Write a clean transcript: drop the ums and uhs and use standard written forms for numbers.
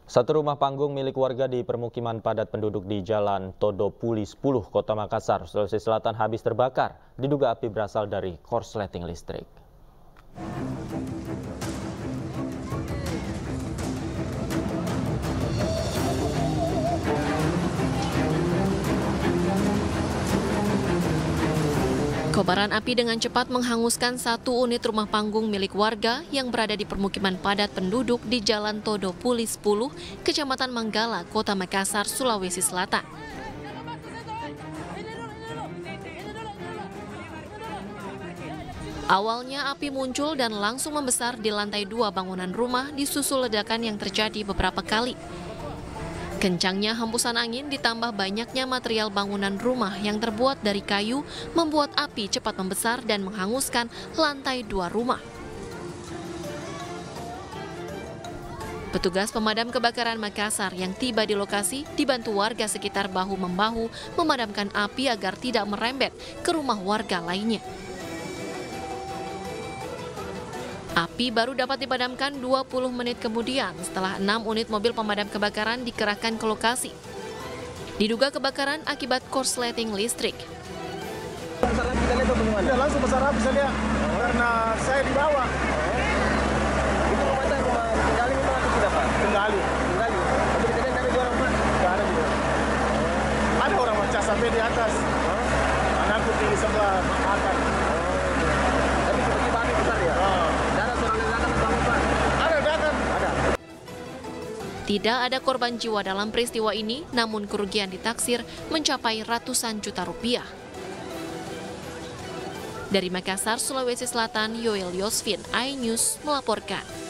Satu rumah panggung milik warga di permukiman padat penduduk di Jalan Todopuli 10, Kota Makassar, Sulawesi Selatan habis terbakar. Diduga api berasal dari korsleting listrik. Kobaran api dengan cepat menghanguskan satu unit rumah panggung milik warga yang berada di permukiman padat penduduk di Jalan Todopuli 10, Kecamatan Manggala, Kota Makassar, Sulawesi Selatan. Awalnya api muncul dan langsung membesar di lantai 2 bangunan rumah disusul ledakan yang terjadi beberapa kali. Kencangnya hembusan angin ditambah banyaknya material bangunan rumah yang terbuat dari kayu membuat api cepat membesar dan menghanguskan lantai 2 rumah. Petugas pemadam kebakaran Makassar yang tiba di lokasi dibantu warga sekitar bahu-membahu memadamkan api agar tidak merembet ke rumah warga lainnya. Api baru dapat dipadamkan 20 menit kemudian setelah 6 unit mobil pemadam kebakaran dikerahkan ke lokasi. Diduga kebakaran akibat korsleting listrik. Tidak langsung besar api saya lihat, karena saya di bawah. Itu rumah tinggali memang atau tidak, Pak? Tinggali. Tapi di sana ada dua orang, Pak? Tidak ada juga. Ada orang macam sampai di atas. Anakku di sebelah makan. Tapi tiba-tiba api besar ya? Ada seorang yang datang bangun, Pak? Ada datang. Ada. Tidak ada korban jiwa dalam peristiwa ini, namun kerugian ditaksir mencapai ratusan juta rupiah. Dari Makassar, Sulawesi Selatan, Yoel Yosvin, iNews melaporkan.